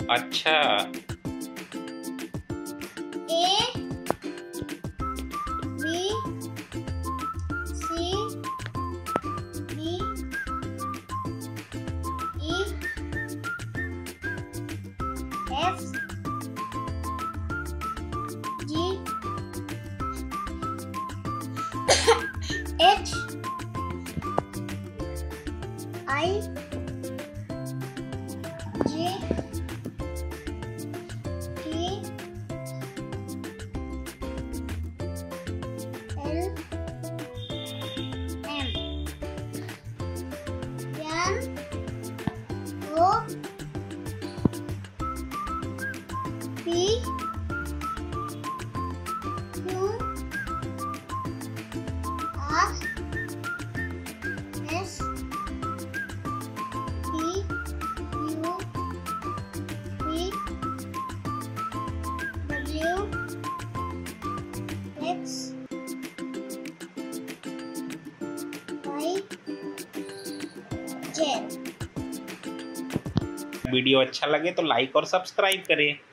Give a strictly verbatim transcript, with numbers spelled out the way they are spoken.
अच्छा। A B C D E F G H I J K L M N O P Q R S T U P W X Y Z. Video अच्छा लगे तो like और subscribe करें।